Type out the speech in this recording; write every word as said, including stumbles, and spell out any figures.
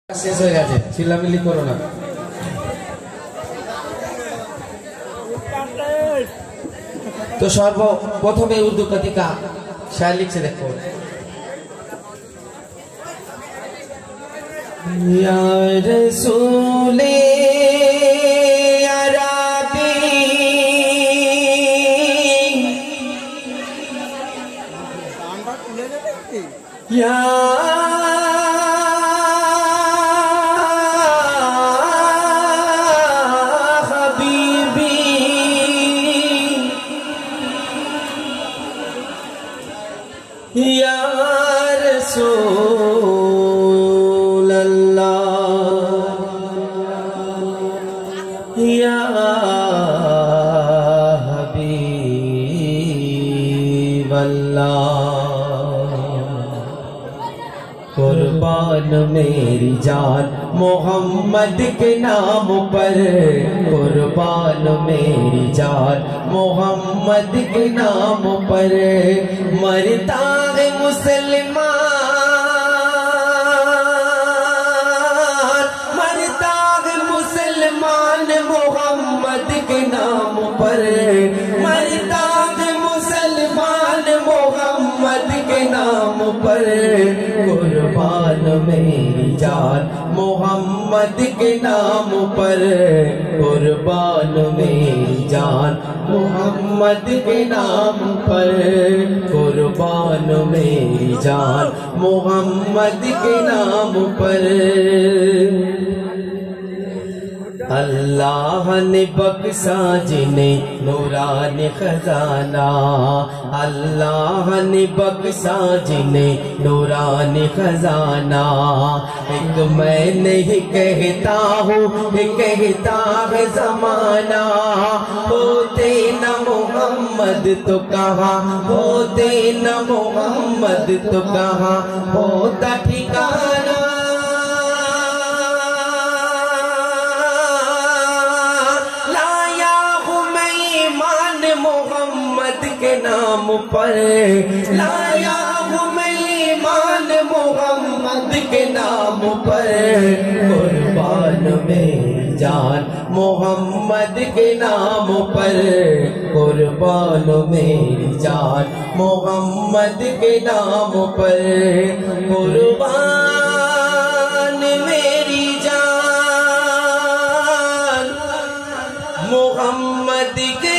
শেষ হয়ে গেছে, চিল্লামিল্লি করো না। তো সর্বপ্রথমে উর্দু কতিকা শায়র লিখছে, দেখো। ইয়া রাসূলে আরাবী ইয়া یا رسول اللہ یا حبیب اللہ، قربان میری جان محمد کے نام پر، قربان میری جان محمد کے نام پر، مرتا ہے مسلمان، مرتا ہے مسلمان محمد کے نام پر، مرتا ہے مسلمان محمد کے نام پر، قربان میری جان محمد کے نام پر، قربان میری جان محمد کے نام پر، قربان میری جان محمد کے نام پر۔ اللہ نے بخشا جنہیں نورانی خزانہ، اللہ نے بخشا جنہیں نورانی خزانہ، ایک میں نہیں کہتا ہوں، کہتا ہے زمانہ، ہوتے نہ محمد تو کہاں، ہوتے نہ محمد تو کہاں ہوتا ٹھکانہ، کے نام پر لایا ہوں میں ایمان محمد کے نام پر، قربان میری جان محمد کے نام پر، قربان میری جان محمد کے نام پر، قربان میری جان محمد کے